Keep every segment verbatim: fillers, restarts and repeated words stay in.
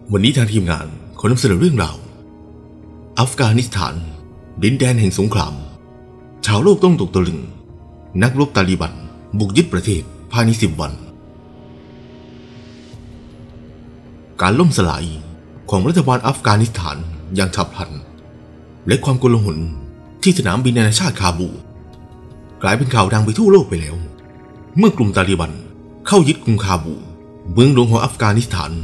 วันนี้ทางทีมงานขอนำเสนอเรื่องราวอัฟกานิสถานดินแดนแห่งสงครามชาวโลกต้องตกตะลึงนักรบตาลิบันบุกยึดประเทศภายในสิบวันการล่มสลายของรัฐบาลอัฟกานิสถานอย่างฉับพลันและความโกลาหลที่สนามบินนานาชาติคาบูกลายเป็นข่าวดังไปทั่วโลกไปแล้วเมื่อกลุ่มตาลิบันเข้ายึดกรุงคาบูเมืองหลวงของอัฟกานิสถาน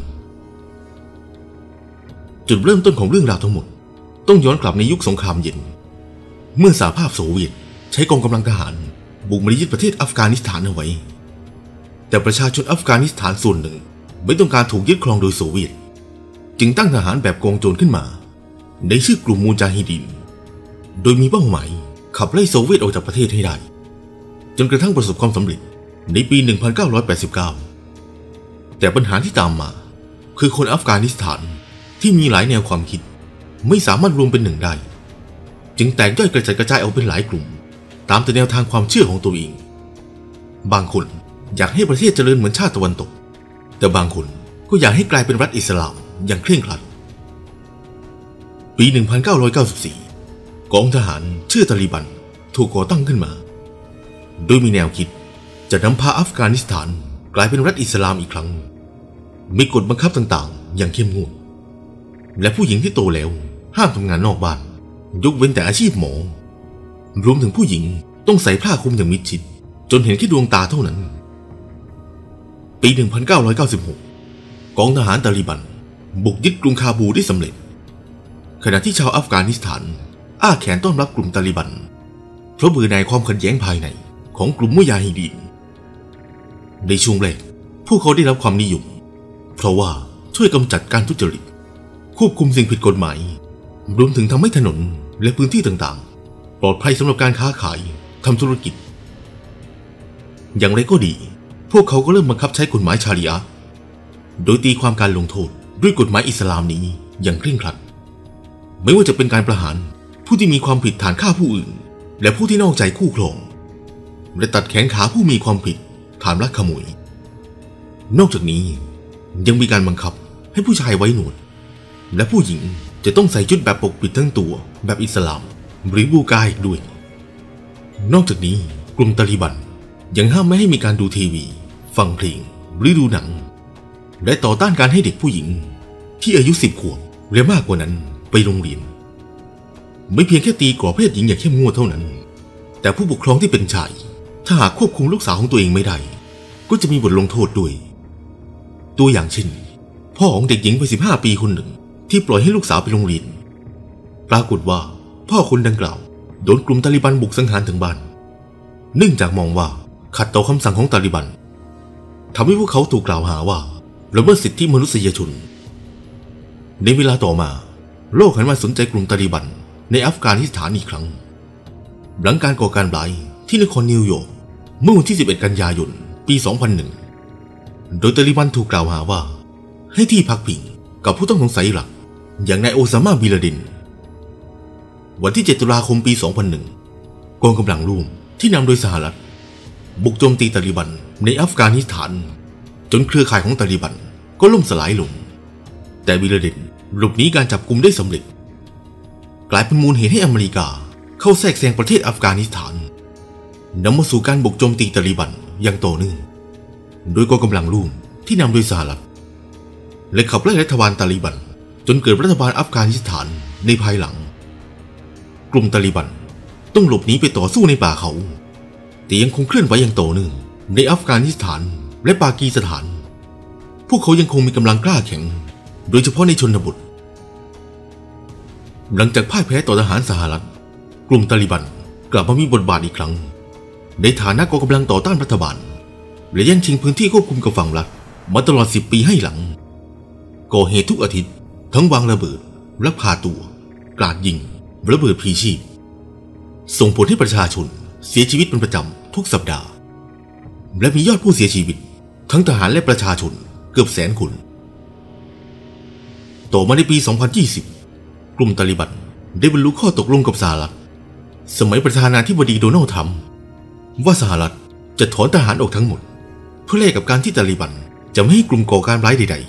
จุดเริ่มต้นของเรื่องราวทั้งหมดต้องย้อนกลับในยุคสงครามเย็นเมื่อสหภาพโซเวียตใช้กองกำลังทหารบุกมายึดประเทศอัฟกานิสถานเอาไว้แต่ประชาชนอัฟกานิสถานส่วนหนึ่งไม่ต้องการถูกยึดครองโดยโซเวียตจึงตั้งทหารแบบกองโจรขึ้นมาในชื่อกลุ่มมูจาฮิดินโดยมีเป้าหมายขับไล่โซเวียตออกจากประเทศให้ได้จนกระทั่งประสบความสำเร็จในปี หนึ่งพันเก้าร้อยแปดสิบเก้า แต่ปัญหาที่ตามมาคือคนอัฟกานิสถานที่มีหลายแนวความคิดไม่สามารถรวมเป็นหนึ่งได้จึงแตกย่อยกระจัดกระจายออกเป็นหลายกลุ่มตามแต่แนวทางความเชื่อของตัวเองบางคนอยากให้ประเทศเจริญเหมือนชาติตะวันตกแต่บางคนก็อยากให้กลายเป็นรัฐอิสลามอย่างเคร่งครัดปี หนึ่งพันเก้าร้อยเก้าสิบสี่ กองทหารชื่อตาลิบันถูกก่อตั้งขึ้นมาโดยมีแนวคิดจะนำพาอัฟกานิสถานกลายเป็นรัฐอิสลามอีกครั้งมีกฎบังคับต่างๆอย่างเข้มงวดและผู้หญิงที่โตแล้วห้ามทำงานนอกบ้านยกเว้นแต่อาชีพหมอรวมถึงผู้หญิงต้องใส่ผ้าคลุมอย่างมิดชิดจนเห็นแค่ดวงตาเท่านั้นปี หนึ่งพันเก้าร้อยเก้าสิบหก กองทหารตาลิบันบุกยึดกรุงคาบูได้สำเร็จขณะที่ชาวอัฟกานิสถานอ้าแขนต้อนรับกลุ่มตาลิบันเพราะเบื่อหน่ายความขัดแย้งภายในของกลุ่มมุญาฮิดีนในช่วงแรกพวกเขาได้รับความนิยมเพราะว่าช่วยกำจัดการทุจริตควบคุมสิ่งผิดกฎหมายรวมถึงทำให้ถนนและพื้นที่ต่างๆปลอดภัยสำหรับการค้าขายทำธุรกิจอย่างไรก็ดีพวกเขาก็เริ่มบังคับใช้กฎหมายชาริอะห์โดยตีความการลงโทษด้วยกฎหมายอิสลามนี้อย่างเคร่งครัดไม่ว่าจะเป็นการประหารผู้ที่มีความผิดฐานฆ่าผู้อื่นและผู้ที่นอกใจคู่ครองและตัดแขนขาผู้มีความผิดฐานลักขโมยนอกจากนี้ยังมีการบังคับให้ผู้ชายไว้หนวดและผู้หญิงจะต้องใส่ชุดแบบปกปิดทั้งตัวแบบอิสลามหรือบูกาอีกด้วยนอกจากนี้กลุ่มตาลิบันยังห้ามไม่ให้มีการดูทีวีฟังเพลงหรือดูหนังและต่อต้านการให้เด็กผู้หญิงที่อายุสิบขวบหรือมากกว่านั้นไปโรงเรียนไม่เพียงแค่ตีกรอบเพศหญิงอย่างเข้มงวดเท่านั้นแต่ผู้ปกครองที่เป็นชายถ้าหากควบคุมลูกสาวของตัวเองไม่ได้ก็จะมีบทลงโทษด้วยตัวอย่างเช่นพ่อของเด็กหญิงวัยสิบห้าปีคนหนึ่งที่ปล่อยให้ลูกสาวไปโรงเรียนปรากฏว่าพ่อคนดังกล่าวโดนกลุ่มตาลิบันบุกสังหารถึงบ้านเนื่องจากมองว่าขัดต่อคำสั่งของตาลิบันทำให้พวกเขาถูกกล่าวหาว่าละเมิดสิทธิมนุษยชนในเวลาต่อมาโลกหันมาสนใจกลุ่มตาลิบันในอัฟกานิสถานอีกครั้งหลังการก่อการร้ายที่นครนิวยอร์กเมื่อวันที่สิบเอ็ดกันยายนปี สองพันหนึ่ง โดยตาลิบันถูกกล่าวหาว่าให้ที่พักพิงกับผู้ต้องสงสัยหลักอย่างนายโอซามาบินลาเดนวันที่เจ็ดตุลาคมปี สองพันหนึ่ง กองกำลังร่วมที่นำโดยสหรัฐบุกโจมตีตาลิบันในอัฟกานิสถานจนเครือข่ายของตาลิบันก็ล่มสลายลงแต่บินลาเดนหลบหนีการจับกุมได้สำเร็จกลายเป็นมูลเหตุให้อเมริกาเข้าแทรกแซงประเทศอัฟกานิสถานนำมาสู่การบุกโจมตีตาลิบันอย่างต่อเนื่องโดยกองกำลังร่วมที่นำโดยสหรัฐและขับไล่รัฐบาลตาลิบันจนเกิดรัฐบาลอัฟกานิสถานในภายหลังกลุ่มตาลิบันต้องหลบหนีไปต่อสู้ในป่าเขาแต่ยังคงเคลื่อนไหวอย่างต่อเนื่องในอัฟกานิสถานและปากีสถานพวกเขายังคงมีกำลังกล้าแข็งโดยเฉพาะในชนบทหลังจากพ่ายแพ้ต่อทหารสหรัฐกลุ่มตาลิบันกลับมามีบทบาทอีกครั้งในฐานะกองกำลังต่อต้านรัฐบาลและแย่งชิงพื้นที่ควบคุมกับฝั่งรัฐมาตลอดสิบปีให้หลังก่อเหตุทุกอาทิตย์ทั้งวางระเบิดลักพาตัวกราดยิงระเบิดพลีชีพส่งผลให้ประชาชนเสียชีวิตเป็นประจำทุกสัปดาห์และมียอดผู้เสียชีวิตทั้งทหารและประชาชนเกือบแสนคนต่อมาในปี สองพันยี่สิบ กลุ่มตาลิบันได้บรรลุข้อตกลงกับสหรัฐสมัยประธานาธิบดีโดนัลด์ทรัมป์ว่าสหรัฐจะถอนทหารออกทั้งหมดเพื่อแลกกับการที่ตาลิบันจะไม่ให้กลุ่มก่อการร้ายใดๆ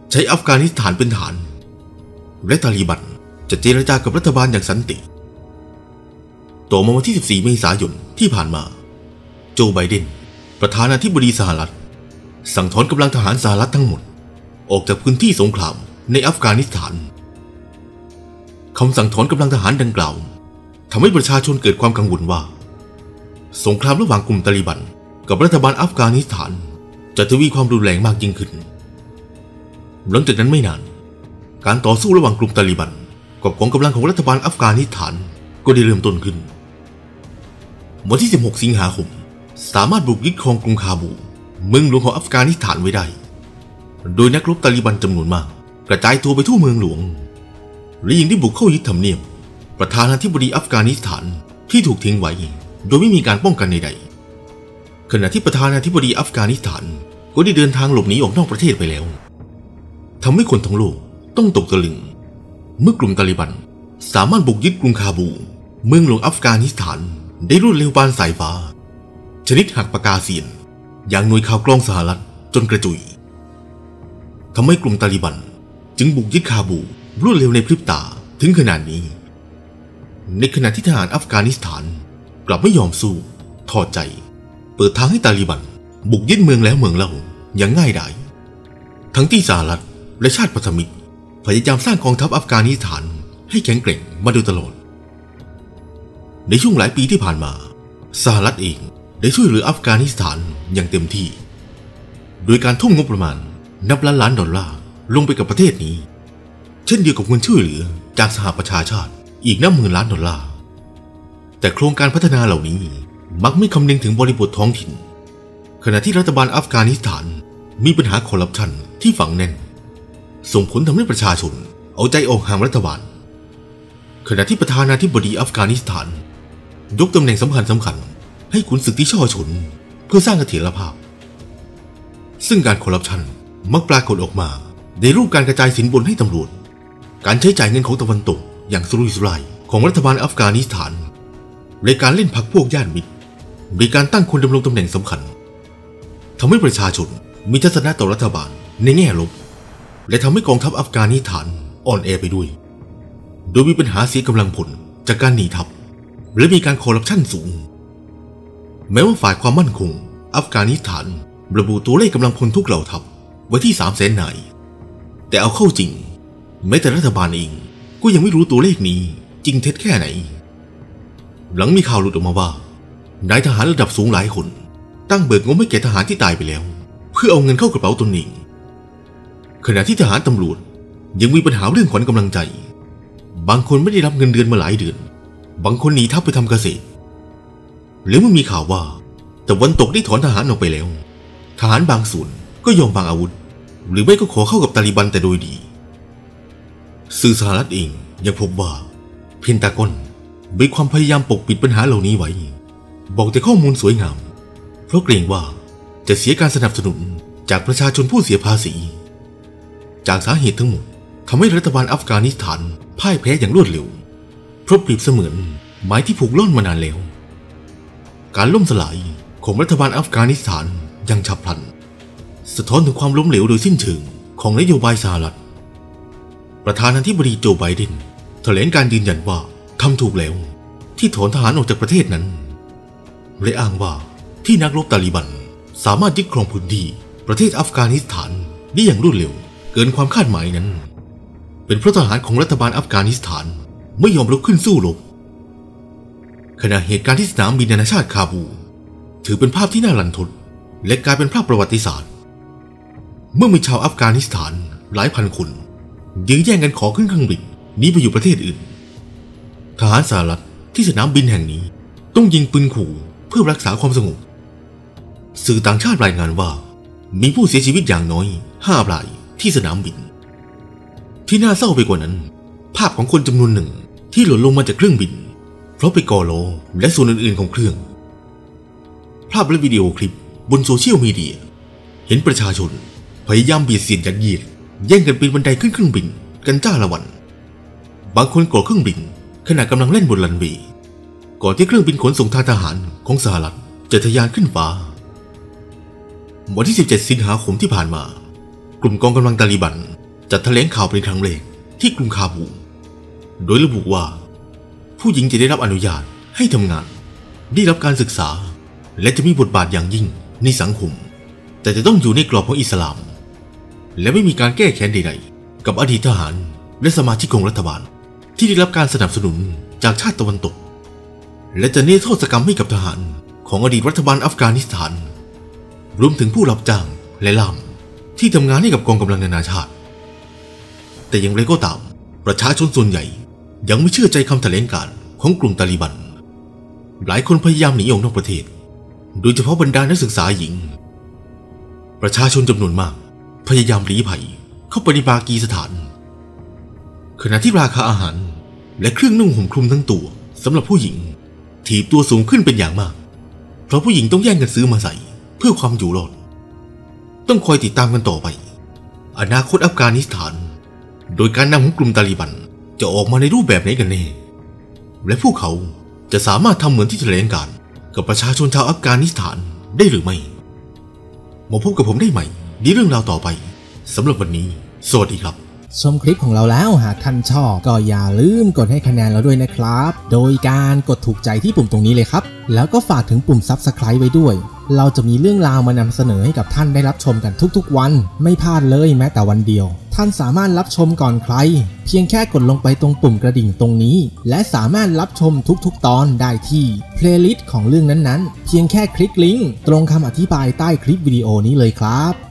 ใช้อัฟกานิสถานเป็นฐานและตาลีบันจะเจรจากับรัฐบาลอย่างสันติต่อมาวันที่สิบสี่เมษายนที่ผ่านมาโจไบเดนประธานาธิบดีสหรัฐสั่งถอนกำลังทหารสหรัฐทั้งหมดออกจากพื้นที่สงครามในอัฟกานิสถานคำสั่งถอนกำลังทหารดังกล่าวทำให้ประชาชนเกิดความกังวลว่าสงครามระหว่างกลุ่มตาลีบันกับรัฐบาลอัฟกานิสถานจะทวีความรุนแรงมากยิ่งขึ้นหลังจากนั้นไม่นานการต่อสู้ระหว่างกลุ่มตาลีบันกับกองกำลังของรัฐบาลอัฟกานิสถานก็ได้เริ่มต้นขึ้นวันที่สิบหกสิงหาคมสามารถบุกยึดครองกรุงคาบูเมืองหลวงของอัฟกานิสถานไว้ได้โดยนักรบตาลีบันจำนวนมากกระจายตัวไปทั่วเมืองหลวงและยังได้บุกเข้ายึดทำเนียบประธานาธิบดีอัฟกานิสถานที่ถูกทิ้งไว้โดยไม่มีการป้องกันใดๆขณะที่ประธานาธิบดีอัฟกานิสถานก็ได้เดินทางหลบหนีออกนอกประเทศไปแล้วทำให้คนทั้งโลกต้องตกตะลึงเมื่อกลุ่มตาลีบันสามารถบุกยึดกรุงคาบูเมืองหลวงอัฟกานิสถานได้รวดเร็วปานสายฟ้าชนิดหักปากกาเสียนอย่างหน่วยข่าวกรองสหรัฐจนกระจุยทำให้กลุ่มตาลีบันจึงบุกยึดคาบูรวดเร็วในพริบตาถึงขนาดนี้ในขณะที่ทหารอัฟกานิสถานกลับไม่ยอมสู้ถอดใจเปิดทางให้ตาลีบันบุกยึดเมืองแล้วเมืองเล่าอย่างง่ายดายทั้งที่สหรัฐและชาติพันธมิตรพยายามสร้างกองทัพอัฟกานิสถานให้แข็งแกร่งมาโดยตลอดในช่วงหลายปีที่ผ่านมาสหรัฐเองได้ช่วยเหลืออัฟกานิสถานอย่างเต็มที่โดยการทุ่มงบประมาณนับล้านล้านดอลลาร์ลงไปกับประเทศนี้เช่นเดียวกับเงินช่วยเหลือจากสหประชาชาติอีกนับหมื่นล้านดอลลาร์แต่โครงการพัฒนาเหล่านี้มักไม่คำนึงถึงบริบทท้องถิ่นขณะที่รัฐบาลอัฟกานิสถานมีปัญหาคอร์รัปชันที่ฝังแน่นส่งผลทำให้ประชาชนเอาใจออกห่างรัฐบาลขณะที่ประธานาธิบดีอัฟกานิสถานยกตำแหน่งสำคัญสำคัญให้ขุนศึกที่ช่อชนเพื่อสร้างเสถียรภาพซึ่งการคอร์รัปชันมักปรากฏออกมาในรูปการกระจายสินบนให้ตำรวจการใช้จ่ายเงินของตะวันตกอย่างสุรุ่ยสุร่ายของรัฐบาลอัฟกานิสถานในการเล่นพรรคพวกญาติมิตรในการตั้งคนดำรงตำแหน่งสำคัญทำให้ประชาชนมีทัศนะต่อรัฐบาลในแง่ลบและทำให้กองทัพอัฟกานิสถานอ่อนแอไปด้วยโดยมีปัญหาเสียกำลังพลจากการหนีทัพและมีการคอร์รัปชันสูงแม้ว่าฝ่ายความมั่นคงอัฟกานิสถานระบุตัวเลขกำลังพลทุกเหล่าทัพไว้ที่สามแสนนายแต่เอาเข้าจริงแม้แต่รัฐบาลเองก็ยังไม่รู้ตัวเลขนี้จริงเท็จแค่ไหนหลังมีข่าวหลุดออกมาว่านายทหารระดับสูงหลายคนตั้งเบิกงบให้แก่ทหารที่ตายไปแล้วเพื่อเอาเงินเข้ากระเป๋าตนเองขณะที่ทหารตำรวจยังมีปัญหาเรื่องขวัญกำลังใจบางคนไม่ได้รับเงินเดือนมาหลายเดือนบางคนหนีทัพไปทำเกษตรหรือมันมีข่าวว่าตะวันตกได้ถอนทหารออกไปแล้วทหารบางส่วนก็ยอมวางอาวุธหรือไม่ก็ขอเข้ากับตาลีบันแต่โดยดีสื่อสหรัฐเองยังพบว่าเพนตากอนมีความพยายามปกปิดปัญหาเหล่านี้ไว้บอกแต่ข้อมูลสวยงามเพราะเกรงว่าจะเสียการสนับสนุนจากประชาชนผู้เสียภาษีจากสาเหตุทั้งหมดทำให้รัฐบาลอัฟกานิสถานพ่ายแพ้อย่างรวดเร็วเพราะเปรียบเสมือนไม้ที่ผูกล่อนมานานแล้วการล่มสลายของรัฐบาลอัฟกานิสถานอย่างฉับพลันสะท้อนถึงความล้มเหลวโดยสิ้นเชิงของนโยบายสหรัฐประธานาธิบดีโจไบเดนแถลงการยืนยันว่าทำถูกแล้วที่ถอนทหารออกจากประเทศนั้นและอ้างว่าที่นักรบตาลีบันสามารถยึดครองพื้นที่ประเทศอัฟกานิสถานได้อย่างรวดเร็วเกินความคาดหมายนั้นเป็นเพราะทหารของรัฐบาลอัฟกานิสถานไม่ยอมลุกขึ้นสู้รบขณะเหตุการณ์ที่สนามบินนานาชาติคาบูถือเป็นภาพที่น่ารันทดและกลายเป็นภาพประวัติศาสตร์เมื่อมีชาวอัฟกานิสถานหลายพันคนยื้อแย่งกันขอขึ้นเครื่องบินหนีไปอยู่ประเทศอื่นทหารสหรัฐที่สนามบินแห่งนี้ต้องยิงปืนขู่เพื่อรักษาความสงบสื่อต่างชาติรายงานว่ามีผู้เสียชีวิตอย่างน้อยห้ารายที่สนามบินที่น่าเศร้าไปกว่านั้นภาพของคนจำนวนหนึ่งที่หล่นลงมาจากเครื่องบินเพราะไปก่อล้อและส่วนอื่นๆของเครื่องภาพและวิดีโอคลิปบนโซเชียลมีเดียเห็นประชาชนพยายามเบียดเสียดยัดเยียดแย่งกันปีนบันไดขึ้นเครื่องบินกันจ้าละวันบางคนเกาะเครื่องบินขณะกำลังเล่นบนรันเวย์ก่อนที่เครื่องบินขนส่งทางทหารของสหรัฐจะทะยานขึ้นฟ้าวันที่สิบเจ็ดสิงหาคมที่ผ่านมากลุ่มกองกำลังตาลีบันจัดแถลงข่าวเป็นครั้งแรกที่กรุงคาบูโดยระบุว่าผู้หญิงจะได้รับอนุญาตให้ทำงานได้รับการศึกษาและจะมีบทบาทอย่างยิ่งในสังคมแต่จะต้องอยู่ในกรอบของอิสลามและไม่มีการแก้แค้นใดๆกับอดีตทหารและสมาชิกของรัฐบาลที่ได้รับการสนับสนุนจากชาติตะวันตกและจะเนรโทษกรรมให้กับทหารของอดีตรัฐบาลอัฟกานิสถานรวมถึงผู้รับจ้างและล่ามที่ทำงานให้กับกองกำลังนานาชาติแต่อย่างไรก็ตามประชาชนส่วนใหญ่ยังไม่เชื่อใจคำแถลงการณ์ของกลุ่มตาลิบันหลายคนพยายามหนีออกนอกประเทศโดยเฉพาะบรรดานักศึกษาหญิงประชาชนจำนวนมากพยายามลี้ภัยเข้าไปในปากีสถานขณะที่ราคาอาหารและเครื่องนุ่งห่มคลุมทั้งตัวสำหรับผู้หญิงถีบตัวสูงขึ้นเป็นอย่างมากเพราะผู้หญิงต้องแย่งกันซื้อมาใส่เพื่อความอยู่รอดต้องคอยติดตามกันต่อไปอนาคตอัฟกานิสถานโดยการนำของกลุ่มตาลิบันจะออกมาในรูปแบบไหนกันแน่และพวกเขาจะสามารถทำเหมือนที่แถลงการกับประชาชนชาวอัฟกานิสถานได้หรือไม่มาพบกับผมได้ใหม่ในเรื่องราวต่อไปสำหรับวันนี้สวัสดีครับชมคลิปของเราแล้วหากท่านชอบก็อย่าลืมกดให้คะแนนเราด้วยนะครับโดยการกดถูกใจที่ปุ่มตรงนี้เลยครับแล้วก็ฝากถึงปุ่ม ซับสไครบ์ ไว้ด้วยเราจะมีเรื่องราวมานำเสนอให้กับท่านได้รับชมกันทุกๆวันไม่พลาดเลยแม้แต่วันเดียวท่านสามารถรับชมก่อนใครเพียงแค่กดลงไปตรงปุ่มกระดิ่งตรงนี้และสามารถรับชมทุกๆตอนได้ที่เพลย์ลิสต์ของเรื่องนั้นๆเพียงแค่คลิกลิงก์ตรงคำอธิบายใต้คลิปวิดีโอนี้เลยครับ